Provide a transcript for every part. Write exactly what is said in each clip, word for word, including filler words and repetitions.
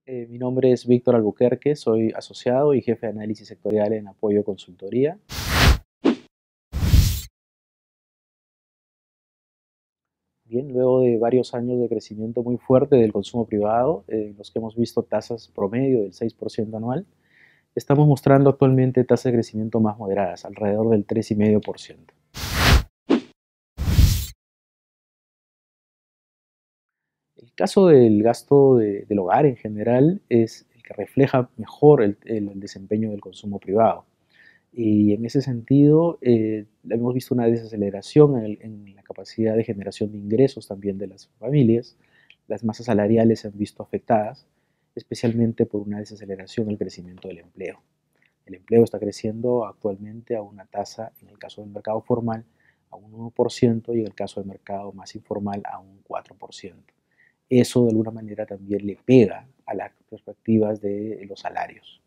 Eh, mi nombre es Víctor Albuquerque, soy asociado y jefe de análisis sectorial en Apoyo Consultoría. Bien, luego de varios años de crecimiento muy fuerte del consumo privado, eh, en los que hemos visto tasas promedio del seis por ciento anual, estamos mostrando actualmente tasas de crecimiento más moderadas, alrededor del tres coma cinco por ciento. El caso del gasto de- del hogar en general es el que refleja mejor el el desempeño del consumo privado. Y en ese sentido, eh, hemos visto una desaceleración en, el- en la capacidad de generación de ingresos también de las familias. Las masas salariales se han visto afectadas, especialmente por una desaceleración en el crecimiento del empleo. El empleo está creciendo actualmente a una tasa, en el caso del mercado formal, a un uno por ciento y en el caso del mercado más informal a un cuatro por ciento. Eso de alguna manera también le pega a las perspectivas de los salarios.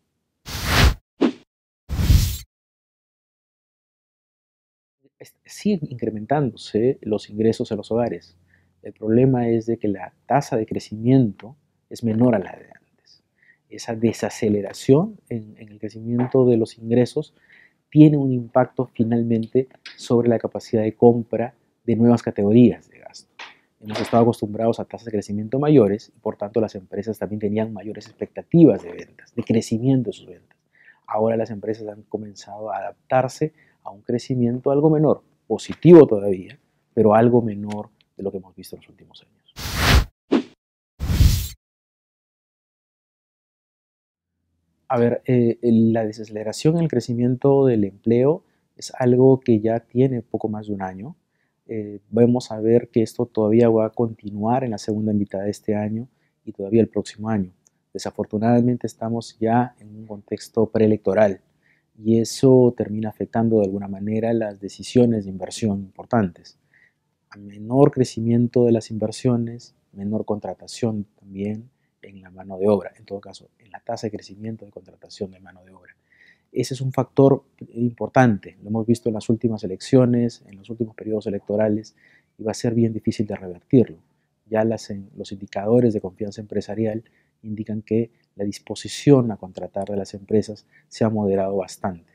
Siguen incrementándose los ingresos en los hogares. El problema es de que la tasa de crecimiento es menor a la de antes. Esa desaceleración en, en el crecimiento de los ingresos tiene un impacto finalmente sobre la capacidad de compra de nuevas categorías de gasto. Hemos estado acostumbrados a tasas de crecimiento mayores y por tanto las empresas también tenían mayores expectativas de ventas, de crecimiento de sus ventas. Ahora las empresas han comenzado a adaptarse a un crecimiento algo menor, positivo todavía, pero algo menor de lo que hemos visto en los últimos años. A ver, eh, el- la desaceleración en el crecimiento del empleo es algo que ya tiene poco más de un año. Eh, vamos a ver que esto todavía va a continuar en la segunda mitad de este año y todavía el próximo año. Desafortunadamente estamos ya en un contexto preelectoral y eso termina afectando de alguna manera las decisiones de inversión importantes. A menor crecimiento de las inversiones, menor contratación también en la mano de obra, en todo caso, en la tasa de crecimiento de contratación de mano de obra. Ese es un factor importante, lo hemos visto en las últimas elecciones, en los últimos periodos electorales, y va a ser bien difícil de revertirlo. Ya las, los indicadores de confianza empresarial indican que la disposición a contratar de las empresas se ha moderado bastante.